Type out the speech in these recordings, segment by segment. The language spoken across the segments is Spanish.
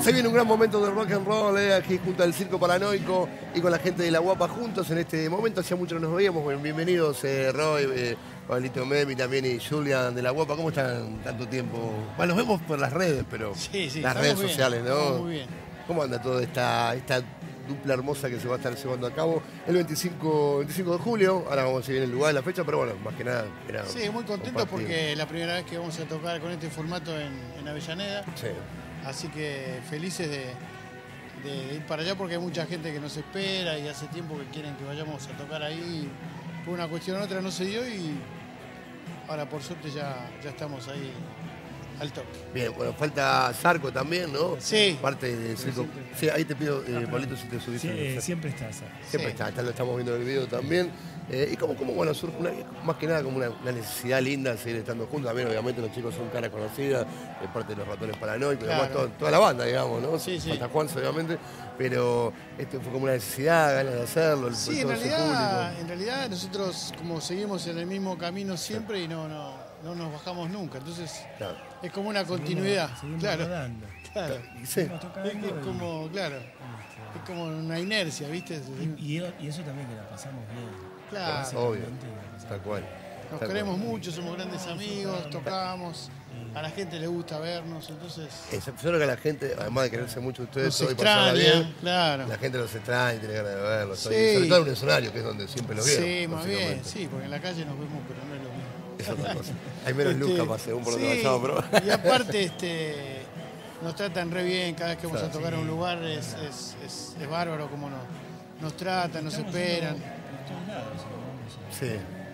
Se viene un gran momento de rock and roll, aquí junto al Circo Paranoico y con la gente de La Guapa juntos en este momento. Hacía mucho que nos veíamos. Bueno, bienvenidos Roy, Pablito Memi también y Julian de La Guapa. ¿Cómo están tanto tiempo? Bueno, nos vemos por las redes, pero sí, las redes bien, sociales, ¿no? Muy bien. ¿Cómo anda toda esta dupla hermosa que se va a estar llevando a cabo el 25 de julio? Ahora vamos a seguir en el lugar de la fecha, pero bueno, más que nada. Sí, muy contento porque es la primera vez que vamos a tocar con este formato en Avellaneda. Sí. Así que felices de ir para allá porque hay mucha gente que nos espera y hace tiempo que quieren que vayamos a tocar ahí. Por una cuestión u otra no se dio y ahora por suerte ya estamos ahí al toque. Bien, bueno, falta Zarco también, ¿no? Sí. Parte de Circo. Sí, ahí te pido, Pablito, si te subís. Sí, siempre está Zarco. Siempre está, lo estamos viendo en el video también. Y como bueno, surge más que nada como una necesidad linda de seguir estando juntos. También, obviamente, los chicos son caras conocidas, parte de los Ratones Paranoicos, claro. Además toda la banda, digamos, ¿no? Sí. Falta Juanse, obviamente, pero esto fue como una necesidad, ganas de hacerlo. Sí, en realidad nosotros como seguimos en el mismo camino siempre y no nos bajamos nunca. Entonces, claro, es como una continuidad. Seguimos claro. rodando. Claro. Sí. Es como, claro, es como una inercia, ¿viste? Y eso también que la pasamos bien. Claro. Obvio, tal cual. Nos queremos mucho, somos grandes amigos, tocamos, a la gente le gusta vernos, entonces... Yo creo que a la gente, además de quererse mucho ustedes, nos extraña, claro. La gente los extraña y tiene ganas de verlos. Sí. Sobre todo en un escenario, que es donde siempre los vieron. Sí, más bien, sí, porque en la calle nos vemos, pero no es lo mismo. Es otra cosa. Hay menos luz capaz, según por donde vayamos, pero... Y aparte, nos tratan re bien, cada vez que vamos a tocar a un lugar es bárbaro como nos tratan, nos esperan. Sí.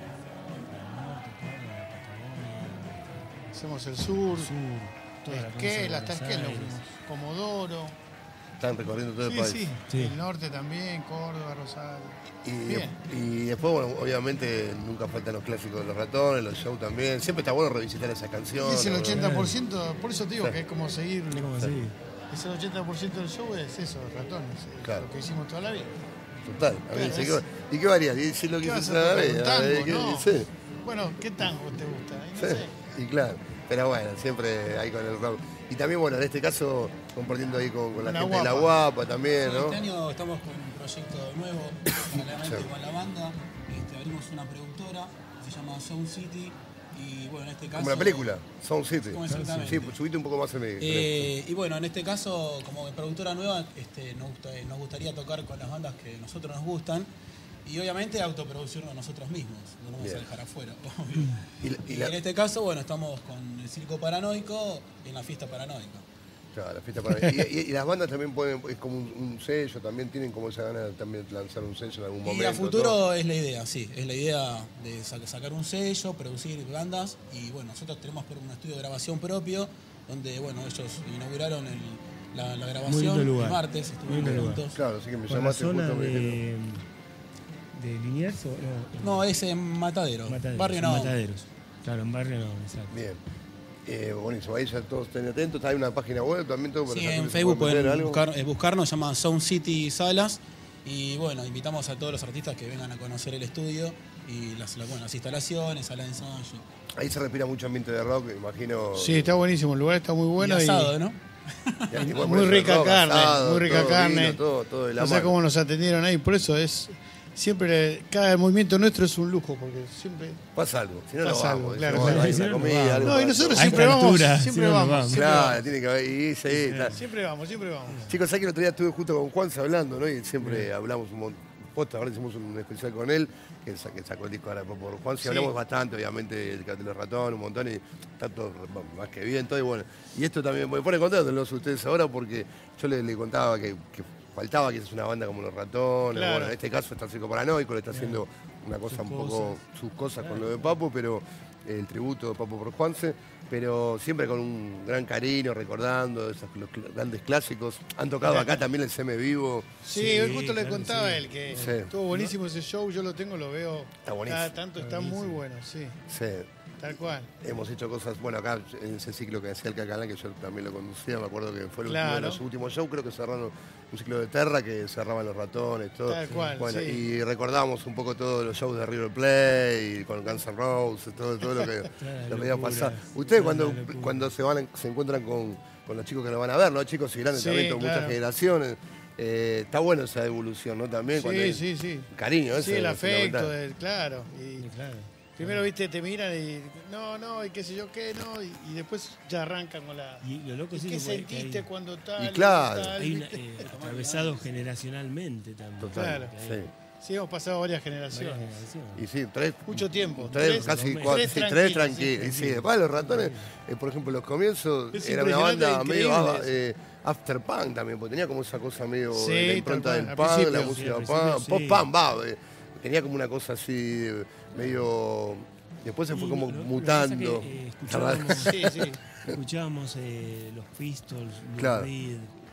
Hacemos el sur, Esquel, hasta Esquel, Comodoro. Están recorriendo todo el país. Sí. El norte también, Córdoba, Rosario. Y después, bueno, obviamente nunca faltan los clásicos de los Ratones, los shows también. Siempre está bueno revisitar esas canciones. Y es el 80%, por eso te digo que es como seguir. Sí. Es el 80% del show, es eso, los Ratones, claro. Lo que hicimos toda la vida. Total. Claro, ¿Y qué varía? ¿Decir lo que hizo toda la vida? ¿No? Sí. Bueno, ¿qué tango te gusta? No sé. Y claro, pero bueno, siempre ahí con el rock. Y también, bueno, en este caso, compartiendo ahí con la gente de La Guapa también, ¿no? Este año estamos con un proyecto nuevo, paralelamente con la banda. Abrimos una productora, se llama Sound City. Y bueno, en este caso... Como la película, Sound City. Exactamente. Sí, pues subite un poco más en medio. Y bueno, en este caso, como productora nueva, nos gustaría tocar con las bandas que a nosotros nos gustan. Y obviamente autoproducirnos nosotros mismos, no nos vamos a dejar afuera, obvio. Y en este caso, bueno, estamos con el Circo Paranoico en la fiesta paranoica. Claro, la fiesta paranoica. y las bandas también pueden, es como un sello, también tienen como esa gana de también lanzar un sello en algún momento. Y a futuro es la idea, sí, es la idea de sacar un sello, producir bandas. Y bueno, nosotros tenemos un estudio de grabación propio, donde bueno, ellos inauguraron la grabación el martes, estuvimos juntos. Claro, así que me llamaste justo ¿De Liniers o no? No, es en Matadero. Barrio no. Mataderos. Claro, en Barrio no, exacto. Bien. Buenísimo, ahí ya todos estén atentos. Hay una página web también. Todo sí, en Facebook pueden buscarnos, se llama Sound City Salas. Y bueno, invitamos a todos los artistas que vengan a conocer el estudio y las instalaciones, sala de ensayo. Ahí se respira mucho ambiente de rock, me imagino. Sí, está buenísimo, el lugar está muy bueno. Y asado, ¿no? Muy rica carne, todo no sé cómo nos atendieron ahí, por eso es siempre, cada movimiento nuestro es un lujo, porque siempre pasa algo, si no pasa algo, claro. Hay una comida, algo. No, y nosotros siempre vamos. Claro, tiene que haber, siempre vamos. Chicos, sabés que el otro día estuve justo con Juanse hablando, ¿no? Y siempre hablamos un montón. Ahora hicimos un especial con él, que sacó el disco ahora por Juan. Sí, hablamos bastante, obviamente, de los Ratones, un montón, y está todo más que bien, todo. Y bueno, y esto también me pone contento los ustedes ahora, porque yo le contaba que faltaba que es una banda como los Ratones. Claro. Bueno, en este caso está el Circo Paranoico, le está haciendo una cosa un poco sus cosas con lo de Papo, pero el tributo de Papo por Juanse, pero siempre con un gran cariño, recordando los grandes clásicos. Han tocado acá también el CM Vivo. Sí, hoy justo le contaba a él que estuvo buenísimo ese show, yo lo tengo, lo veo. Está buenísimo. Cada tanto está muy bueno, sí. Tal cual. Hemos hecho cosas, bueno, acá en ese ciclo que hacía el Cacalán, que yo también lo conducía, me acuerdo que fue uno de los últimos shows, creo que cerraron un ciclo de Terra, que cerraban los Ratones, todo. Tal cual, bueno, y recordábamos un poco todos los shows de River Plate, y con Guns N' Roses, todo lo que iba a pasar. Ustedes cuando se encuentran los chicos que nos van a ver, ¿no? Chicos y grandes también, con muchas generaciones. Está bueno esa evolución, ¿no? También cuando sí. Cariño, sí, el afecto, claro. Claro. Primero, viste, te miran y no, y qué sé yo qué, no, y después ya arrancan con la... Y lo loco ¿Y sí qué que sentiste cuando tal? Y claro. Tal, hay atravesado generacionalmente también. Total, claro. Sí, hemos pasado varias generaciones. Y sí, mucho tiempo. Casi tres tranquilos. Y sí, después los ratones, por ejemplo, los comienzos era una banda medio after punk también, porque tenía como esa cosa medio de la impronta del punk, la música punk, post-punk, tenía como una cosa así medio... Después se fue como mutando. Escuchábamos los Pistols, claro. Reed,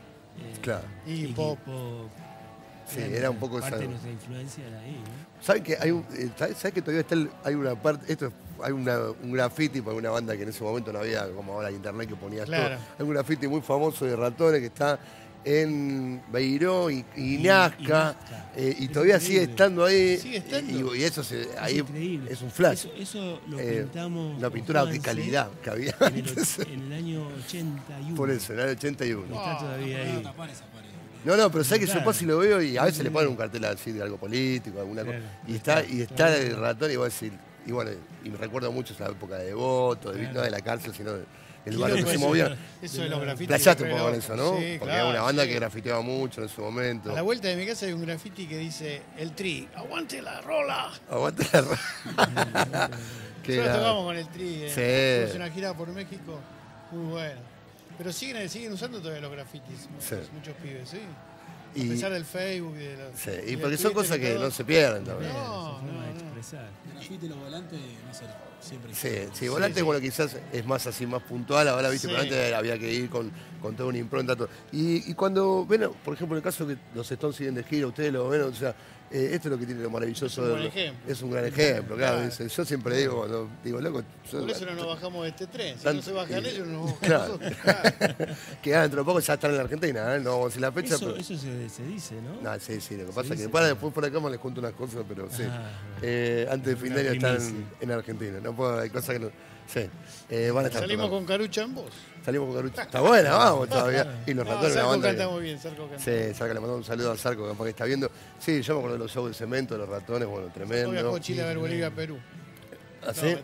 y Pop. Sí, era un poco parte de nuestra influencia era ahí, ¿no? ¿Saben que ¿sabes que todavía hay una parte, hay un graffiti para una banda que en ese momento no había como ahora internet que ponías todo? Hay un graffiti muy famoso de Ratones que está en Beiró y Nazca, y todavía sigue estando ahí. Sigue estando. Y eso ahí es un flash. Eso lo pintamos. Una pintura de calidad que había en el año 81. Por eso, en el 81. Está todavía ahí. No, pero sabes que yo paso y lo veo y a veces le ponen un cartel así de algo político, alguna cosa. Y está el ratón y voy a decir, y bueno, y me recuerdo mucho esa época de Voto, no de la cárcel, sino del barrio que se movía. Eso de los grafitis. Playaste un poco con eso, ¿no? Sí, porque era una banda que grafiteaba mucho en ese momento. A la vuelta de mi casa hay un grafiti que dice, el Tri, aguante la rola. Aguante la rola. Nosotros tocamos con el Tri, sí. Hicimos una gira por México, muy bueno. Pero siguen usando todavía los grafitis, muchos pibes, ¿sí? A pesar del Facebook y de los... Sí, y porque son cosas que no se pierden también. No. Expresar. El grafiti y los volantes, no sé, siempre. Sí, volantes, bueno, quizás es más así, más puntual. Ahora, viste, pero antes había que ir con toda una impronta. Todo. Y cuando ven, por ejemplo, en el caso que los Stones siguen de gira, ustedes lo ven, o sea, esto es lo que tiene lo maravilloso. Es un gran ejemplo, claro. Yo siempre digo, loco. Por eso no nos bajamos de este tren. Si no se bajan ellos, no nos bajamos nosotros. Que dentro de poco ya están en la Argentina, no vamos a decir la fecha. Eso se dice, ¿no? No, sí, lo que pasa es que después por acá les cuento unas cosas, pero sí. Antes de fin de año están en Argentina. No puedo, hay cosas que no. Sí. Van a estar Salimos con Carucha en voz. Salimos con Carucha. Está buena, vamos todavía. Y los ratones de la banda. Canta muy bien, Sarco canta. Sí, Sarco, le mandamos un saludo a Sarco, que está viendo. Sí, yo me acuerdo de los shows de Cemento, de los ratones, bueno, tremendo. Viajó Chile a ver Bolivia, Perú. ¿Así?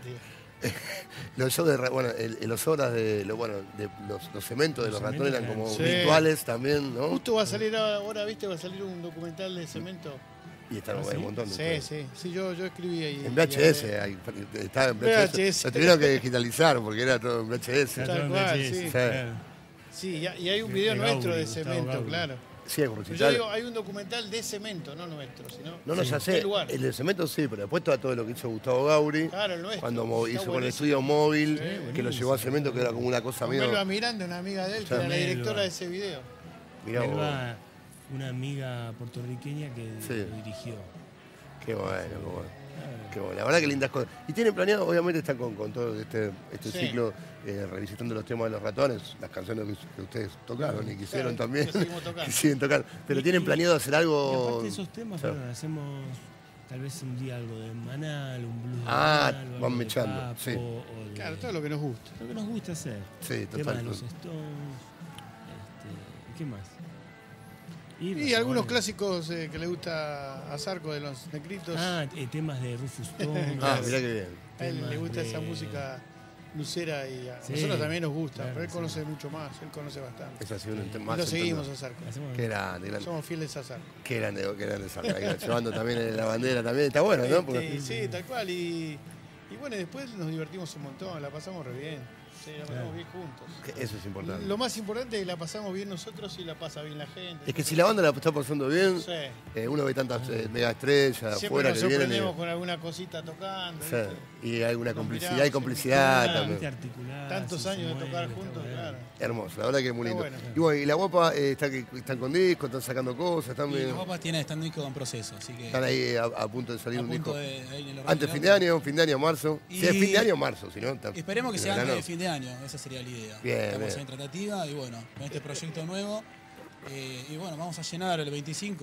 Los shows los obras de los cementos de los ratones eran como rituales también, ¿no? Justo va a salir ahora, viste, va a salir un documental de Cemento. Y está un montón de Sí, yo escribí ahí. En VHS, estaba en VHS. Lo tuvieron que digitalizar porque era todo en VHS. Tal cual, sí. Sí, y hay un video nuestro de Cemento, claro. Sí, yo digo, hay un documental de Cemento, no nuestro, sino... No, ya sé, el de Cemento sí, pero después todo lo que hizo Gustavo Gauri, claro, el nuestro, cuando hizo con el estudio móvil, que lo llevó a Cemento, que era como una cosa medio... Melba Miranda, una amiga de él, que era la directora de ese video. Melba, una amiga puertorriqueña que lo dirigió. Qué bueno. La verdad que lindas cosas. Y tienen planeado, obviamente están con todo este ciclo, revisitando los temas de los ratones, las canciones que ustedes tocaron y quisieron también. Que siguen tocando. Pero tienen planeado hacer algo. Y aparte de esos temas, hacemos tal vez un día algo de Manal, un blues. Van mechando. Sí. Claro, todo lo que nos gusta. Lo que nos gusta hacer. Sí, temas de los Stones. ¿Qué más? Y algunos clásicos que le gusta a Sarco de los Necritos. Temas de Rufus Thomas. Mirá qué bien. A él le gusta esa música lucera y a nosotros también nos gusta, pero él conoce mucho más, él conoce bastante. Es así un más. Y lo seguimos a Sarco. Qué grande. Somos fieles a Sarco. Qué grande Sarco. Llevando también la bandera también, está bueno, ¿no? Sí, tal cual. Y bueno, después nos divertimos un montón, la pasamos re bien. Sí, la pasamos bien juntos. Eso es importante. Lo más importante es que la pasamos bien nosotros y la pasa bien la gente. Es que si la banda la está pasando bien, uno ve tantas mega estrellas siempre afuera nos que vienen. Sorprendemos con alguna cosita tocando. Y hay alguna complicidad, hay complicidad también. Tantos años de tocar juntos, claro. Hermoso, la verdad que es muy lindo. Bueno. Y bueno, y la Guapa están con discos, están sacando cosas, están bien. La Guapa están un disco en proceso, así que. Están ahí a punto de salir un disco. Antes fin de año, marzo. Si es fin de año, marzo, si no. Esperemos que sea antes de fin de año, esa sería la idea. Estamos en tratativa y bueno, con este proyecto nuevo. Y bueno, vamos a llenar el 25.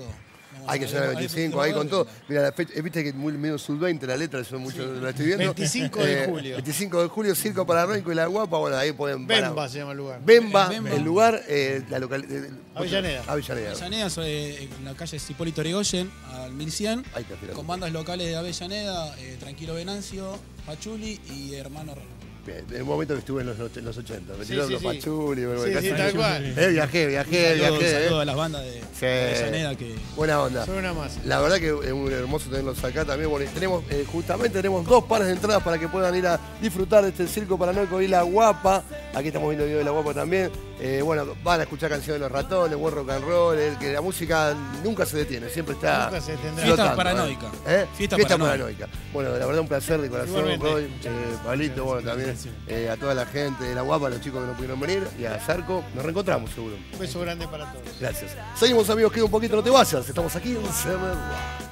Hay que llegar al 25, ahí con todo. Mira, la fecha, viste que es muy medio sub-20 la letra, yo mucho la estoy viendo. 25 de julio. 25 de julio, Circo Paranoico y La Guapa, bueno, ahí pueden... Bemba se llama el lugar. Bemba, el lugar, la localidad... Avellaneda. Avellaneda. Avellaneda, en la calle Hipólito Yrigoyen, al 1100, con bandas locales de Avellaneda, Tranquilo Venancio, Pachuli y Hermano Reno. Bien, en el momento que estuve en los 80, me tiraron los sí. Pachuli, Sí, tal cual. Viajé. Saludos a las bandas de Avellaneda que... Buena onda. Son una masa. La verdad que es muy hermoso tenerlos acá también. Bueno, justamente tenemos 2 pares de entradas para que puedan ir a disfrutar de este Circo Paranoico y La Guapa. Aquí estamos viendo el video de La Guapa también. Bueno, van a escuchar canciones de Los Ratones, buen rock and roll, que la música nunca se detiene, siempre está... Nunca se detendrá. Fiesta paranoica. Fiesta paranoica. Bueno, la verdad un placer de corazón, Roy, Pablito, bueno, también a toda la gente de La Guapa, a los chicos que no pudieron venir, y a Zarco. Nos reencontramos seguro. Un beso grande para todos. Gracias. Seguimos, amigos, queda un poquito, no te vayas. Estamos aquí en Summer Rock.